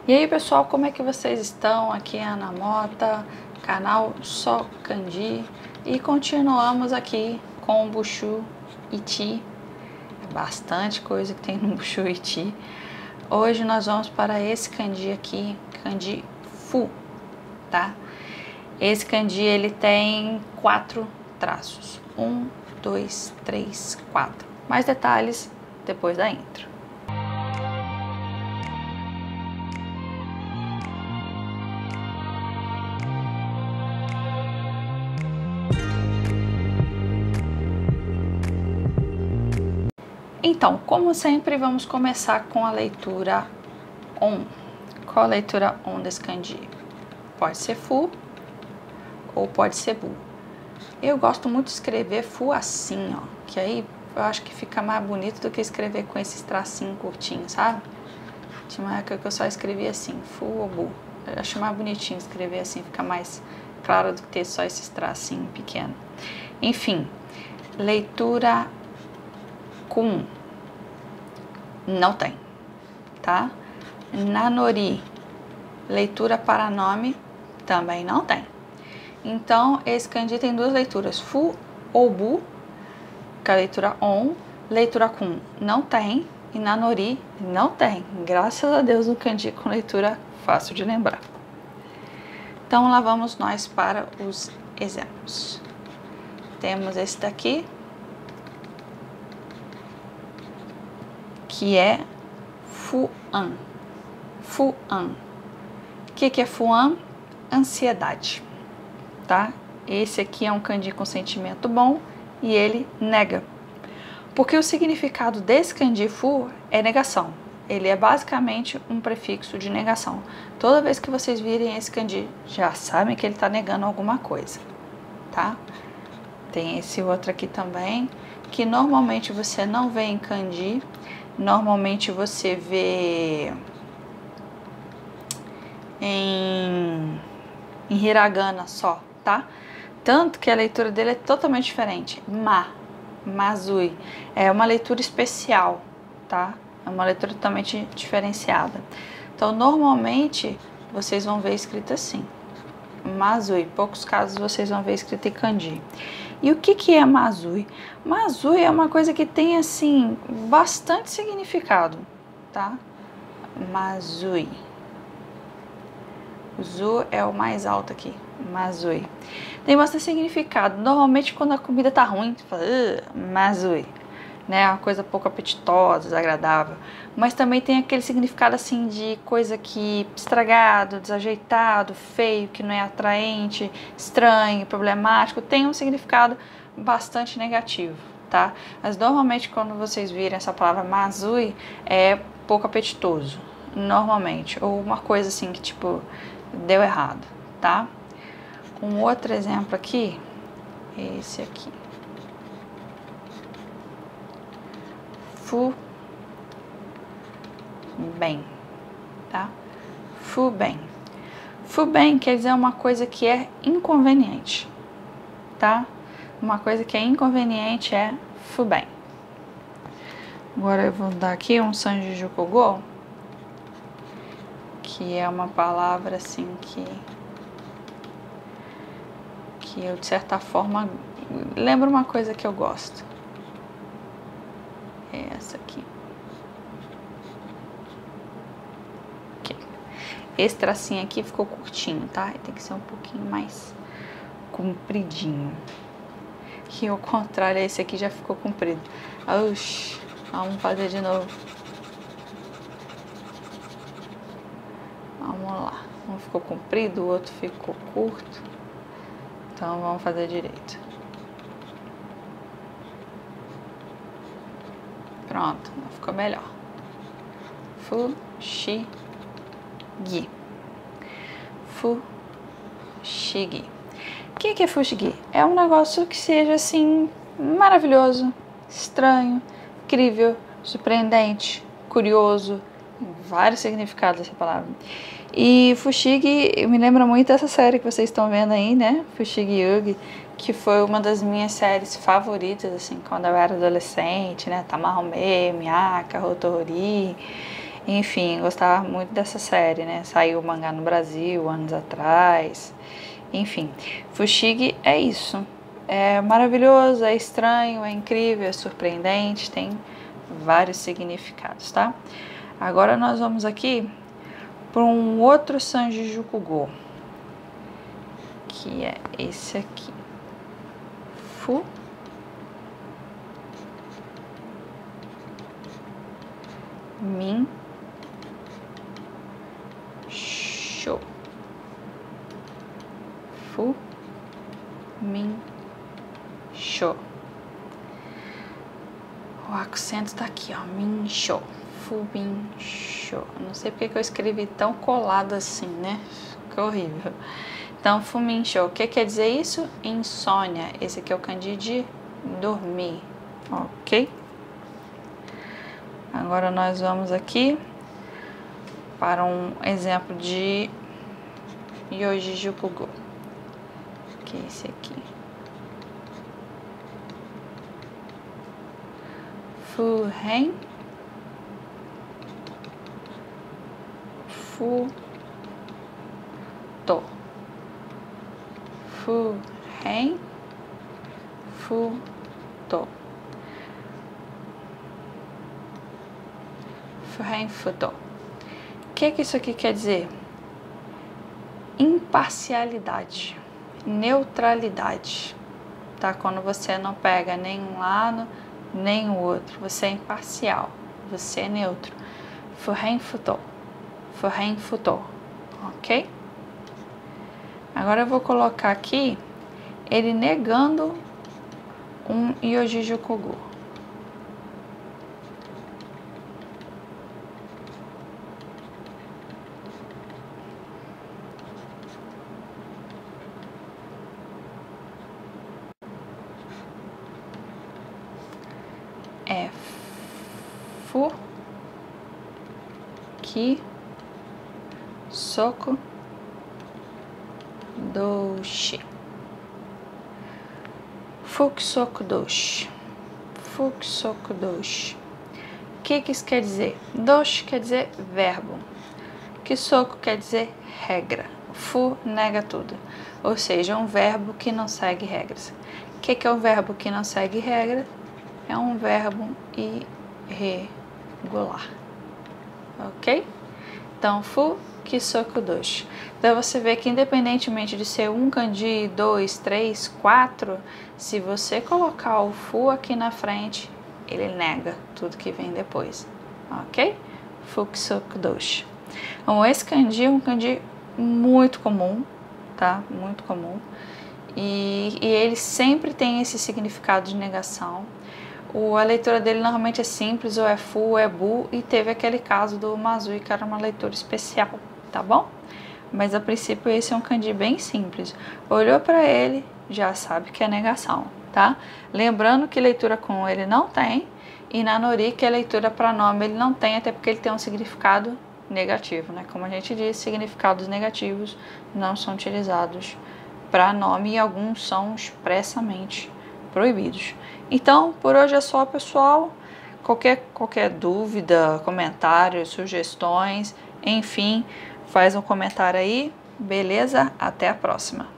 E aí pessoal, como é que vocês estão? Aqui é a Ana Mota, canal Só Kanji, e continuamos aqui com o Bushu Ichi. É bastante coisa que tem no Bushu Ichi. Hoje nós vamos para esse kanji aqui, kanji Fu, tá? Esse kanji ele tem 4 traços, 1, 2, 3, 4. Mais detalhes depois da intro. Então, como sempre, vamos começar com a leitura On. Qual a leitura On desse kanji? Pode ser Fu ou pode ser Bu. Eu gosto muito de escrever Fu assim, ó, que aí eu acho que fica mais bonito do que escrever com esses tracinhos curtinhos, sabe? Tinha uma época que eu só escrevia assim, Fu ou Bu. Eu acho mais bonitinho escrever assim, fica mais claro do que ter só esses tracinhos pequenos. Enfim, leitura Kun. Não tem, tá? Nanori, leitura para nome, também não tem. Então, esse kanji tem duas leituras, Fu ou Bu, que é a leitura On, leitura Kun não tem, e Nanori não tem. Graças a Deus, um kanji com leitura fácil de lembrar. Então, lá vamos nós para os exemplos. Temos esse daqui, que é Fuan. Fuan. O que é Fuan? Ansiedade, tá? Esse aqui é um kanji com sentimento bom e ele nega. Porque o significado desse kanji Fu é negação. Ele é basicamente um prefixo de negação. Toda vez que vocês virem esse kanji, já sabem que ele está negando alguma coisa, tá? Tem esse outro aqui também, que normalmente você não vê em kanji. Normalmente você vê em hiragana só, tá? Tanto que a leitura dele é totalmente diferente. Mazui. É uma leitura especial, tá? É uma leitura totalmente diferenciada. Então, normalmente, vocês vão ver escrito assim. Mazui. Poucos casos vocês vão ver escrito em kanji. E o que é Mazui? Mazui é uma coisa que tem, assim, bastante significado, tá? Mazui. O Zu é o mais alto aqui. Mazui. Tem bastante significado. Normalmente, quando a comida tá ruim, você fala, Mazui. Né? Uma coisa pouco apetitosa, desagradável. Mas também tem aquele significado, assim, de coisa que estragado, desajeitado, feio, que não é atraente, estranho, problemático. Tem um significado bastante negativo, tá? Mas normalmente quando vocês virem essa palavra Mazui, é pouco apetitoso, normalmente. Ou uma coisa assim que, tipo, deu errado, tá? Um outro exemplo aqui, esse aqui. Fu bem, tá? Fu bem. Fu bem quer dizer uma coisa que é inconveniente, tá? Uma coisa que é inconveniente é fu bem. Agora eu vou dar aqui um Sanji Jukogo, que é uma palavra assim que eu de certa forma lembro uma coisa que eu gosto. É essa aqui. Esse tracinho aqui ficou curtinho, tá? Tem que ser um pouquinho mais compridinho. E ao contrário, esse aqui já ficou comprido. Oxi, vamos fazer de novo. Vamos lá. Um ficou comprido, o outro ficou curto. Então vamos fazer direito. Pronto, ficou melhor. Fushigi. Fushigi. O que é fushigi? É um negócio que seja assim maravilhoso, estranho, incrível, surpreendente, curioso, vários significados dessa palavra. E fushigi me lembra muito essa série que vocês estão vendo aí, né? Fushigi Yugi, que foi uma das minhas séries favoritas, assim, quando eu era adolescente, né? Tamahome, Miyaka, Hotori. Enfim, gostava muito dessa série, né? Saiu o mangá no Brasil anos atrás. Enfim, Fushigi é isso. É maravilhoso, é estranho, é incrível, é surpreendente, tem vários significados, tá? Agora nós vamos aqui para um outro Sanji Jukugo, que é esse aqui. Fu Min Sho. Fu Min Sho. O acento tá aqui, ó. Min Sho. Fu Min Sho. Não sei porque que eu escrevi tão colado assim, né? Ficou horrível. Então, Fu Min Sho. O que quer dizer isso? Insônia. Esse aqui é o kanji de dormir. Ok? Agora nós vamos aqui para um exemplo de Yoji Jukugo, que é esse aqui. Fuhen Futo. Fuhen Futo. Fuhen Futo. O que isso aqui quer dizer? Imparcialidade, neutralidade, tá? Quando você não pega nem um lado nem o outro, você é imparcial, você é neutro. Fuhen Futo. Fuhen Futo, ok? Agora eu vou colocar aqui ele negando um Yoji Jukugo. É fu ki soku doshi. Fukisoku doshi. Fukisoku doshi. O que isso quer dizer? Doshi quer dizer verbo. Kisoku quer dizer regra. Fu nega tudo. Ou seja, um verbo que não segue regras. O que é um verbo que não segue regra? É um verbo irregular. Ok? Então, fu kisoku doshi. Então, você vê que independentemente de ser um kanji, 2, 3, 4, se você colocar o fu aqui na frente, ele nega tudo que vem depois. Ok? Fu kisoku doshi. Então, esse kanji é um kanji muito comum, tá? Muito comum. E ele sempre tem esse significado de negação. A leitura dele normalmente é simples, ou é fu, ou é bu, e teve aquele caso do Mazui, que era uma leitura especial, tá bom? Mas a princípio esse é um kanji bem simples. Olhou para ele, já sabe que é negação, tá? Lembrando que leitura com ele não tem, e na Nori que a leitura para nome ele não tem, até porque ele tem um significado negativo, né? Como a gente disse, significados negativos não são utilizados para nome e alguns são expressamente proibidos. Então, por hoje é só, pessoal. Qualquer dúvida, comentários, sugestões, enfim, faz um comentário aí. Beleza? Até a próxima.